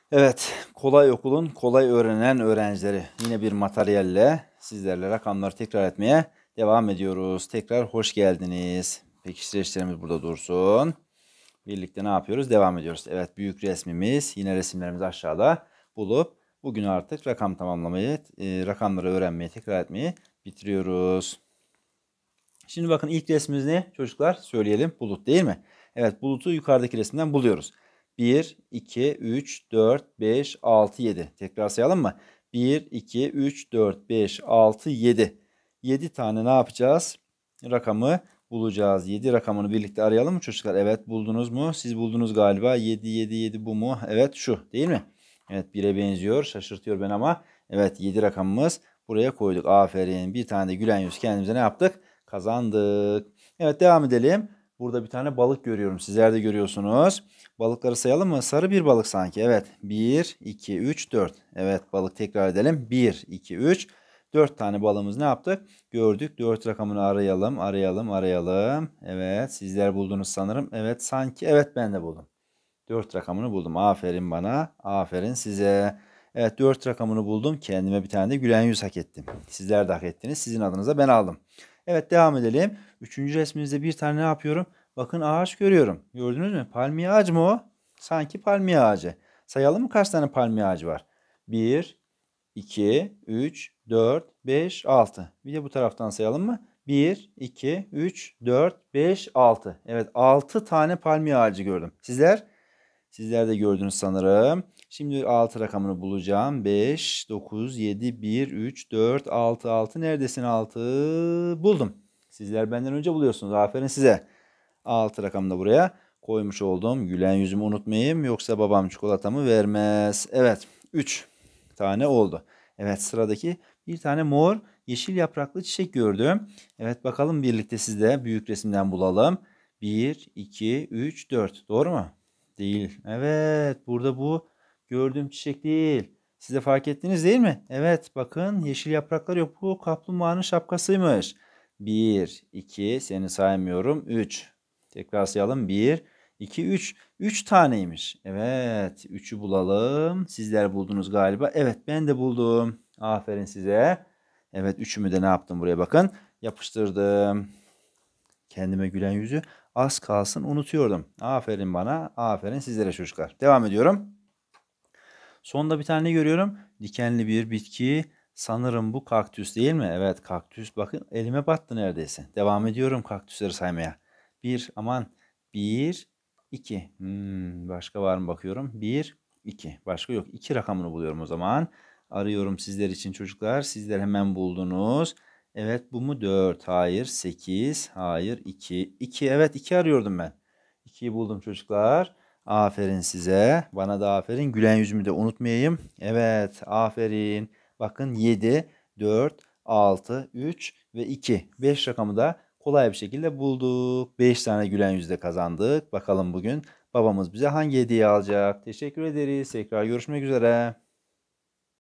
Evet, kolay okulun kolay öğrenen öğrencileri. Yine bir materyalle sizlerle rakamları tekrar etmeye devam ediyoruz. Tekrar hoş geldiniz. Pekiştireçlerimiz burada dursun. Birlikte ne yapıyoruz? Devam ediyoruz. Evet, büyük resmimiz, yine resimlerimiz aşağıda bulup bugün artık rakam tamamlamayı, rakamları öğrenmeyi, tekrar etmeyi bitiriyoruz. Şimdi bakın ilk resmimiz ne? Çocuklar söyleyelim. Bulut değil mi? Evet, bulutu yukarıdaki resimden buluyoruz. 1, 2, 3, 4, 5, 6, 7. Tekrar sayalım mı? 1, 2, 3, 4, 5, 6, 7. 7 tane ne yapacağız? Rakamı bulacağız. 7 rakamını birlikte arayalım mı çocuklar? Evet, buldunuz mu? Siz buldunuz galiba. 7, 7, 7 bu mu? Evet, şu değil mi? Evet, 1'e benziyor. Şaşırtıyor ben ama. Evet, 7 rakamımız buraya koyduk. Aferin. Bir tane de gülen yüz kendimize ne yaptık? Kazandık. Evet, devam edelim. Burada bir tane balık görüyorum. Sizler de görüyorsunuz. Balıkları sayalım mı? Sarı bir balık sanki. Evet. 1, 2, 3, 4. Evet, balık tekrar edelim. 1, 2, 3. 4 tane balığımız ne yaptık? Gördük. 4 rakamını arayalım. Arayalım. Arayalım. Evet. Sizler buldunuz sanırım. Evet, sanki. Evet, ben de buldum. 4 rakamını buldum. Aferin bana. Aferin size. Evet, 4 rakamını buldum. Kendime bir tane de gülen yüz hak ettim. Sizler de hak ettiniz. Sizin adınıza ben aldım. Evet, devam edelim. Üçüncü resmimizde bir tane ne yapıyorum? Bakın, ağaç görüyorum. Gördünüz mü? Palmiye ağacı mı o? Sanki palmiye ağacı. Sayalım mı kaç tane palmiye ağacı var? 1, 2, 3, 4, 5, 6. Bir de bu taraftan sayalım mı? 1, 2, 3, 4, 5, 6. Evet, 6 tane palmiye ağacı gördüm. Sizler? Sizler de gördünüz sanırım. Şimdi 6 rakamını bulacağım. 5, 9, 7, 1, 3, 4, 6, 6. Neredesin 6? Buldum. Sizler benden önce buluyorsunuz. Aferin size. 6 rakamını da buraya koymuş oldum. Gülen yüzümü unutmayayım. Yoksa babam çikolatamı vermez. Evet. 3 tane oldu. Evet, sıradaki bir tane mor yeşil yapraklı çiçek gördüm. Evet, bakalım birlikte sizde büyük resimden bulalım. 1, 2, 3, 4. Doğru mu? Değil. Evet, burada bu gördüğüm çiçek değil. Siz de fark ettiniz değil mi? Evet, bakın yeşil yapraklar yok. Bu kaplumbağanın şapkasıymış. 1, 2, seni saymıyorum. 3. Tekrar sayalım. 1, 2, 3. 3 taneymiş. Evet, 3'ü bulalım. Sizler buldunuz galiba. Evet, ben de buldum. Aferin size. Evet, üçümü de ne yaptım buraya bakın. Yapıştırdım. Kendime gülen yüzü az kalsın unutuyordum. Aferin bana. Aferin sizlere çocuklar. Devam ediyorum. Sonda bir tane görüyorum. Dikenli bir bitki. Sanırım bu kaktüs değil mi? Evet, kaktüs. Bakın, elime battı neredeyse. Devam ediyorum kaktüsleri saymaya. Bir, aman. Bir, iki. Başka var mı bakıyorum. Bir, iki. Başka yok. İki rakamını buluyorum o zaman. Arıyorum sizler için çocuklar. Sizler hemen buldunuz. Evet, bu mu? 4. Hayır. 8. Hayır. 2. 2. Evet, 2 arıyordum ben. 2'yi buldum çocuklar. Aferin size. Bana da aferin. Gülen yüzümü de unutmayayım. Evet, aferin. Bakın, 7, 4, 6, 3 ve 2. 5 rakamı da kolay bir şekilde bulduk. 5 tane gülen yüzde kazandık. Bakalım bugün babamız bize hangi hediye alacak? Teşekkür ederiz. Tekrar görüşmek üzere.